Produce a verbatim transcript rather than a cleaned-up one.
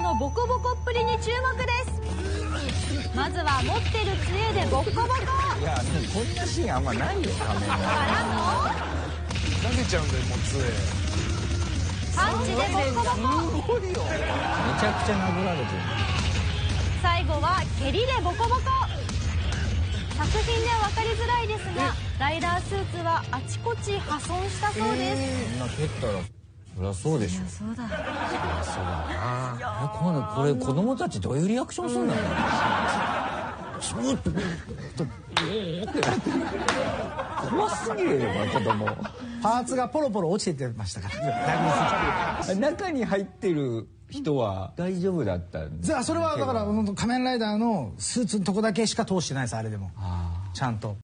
のボコボコっぷりに注目です。まずは持ってる杖でボッコボコ。 いやでもこんなシーンあんまないよ仮面ライダー。 からの投げちゃうんだよもう杖。 パンチでボッコボコ。 めちゃくちゃ殴られてる。 最後は蹴りでボコボコ。作品では分かりづらいですが、ライダースーツはあちこち破損したそうです。 そんな蹴ったらそりゃそうでしょ。 そうだ。 そうだな。 これこれ子供たちどういうリアクションするんだろう。怖すぎるよ子供。 パーツがポロポロ落ちてましたから。 中に入ってる人は大丈夫だったんじゃあそれはだから仮面ライダーのスーツのとこだけしか通してないですあれでもちゃんと。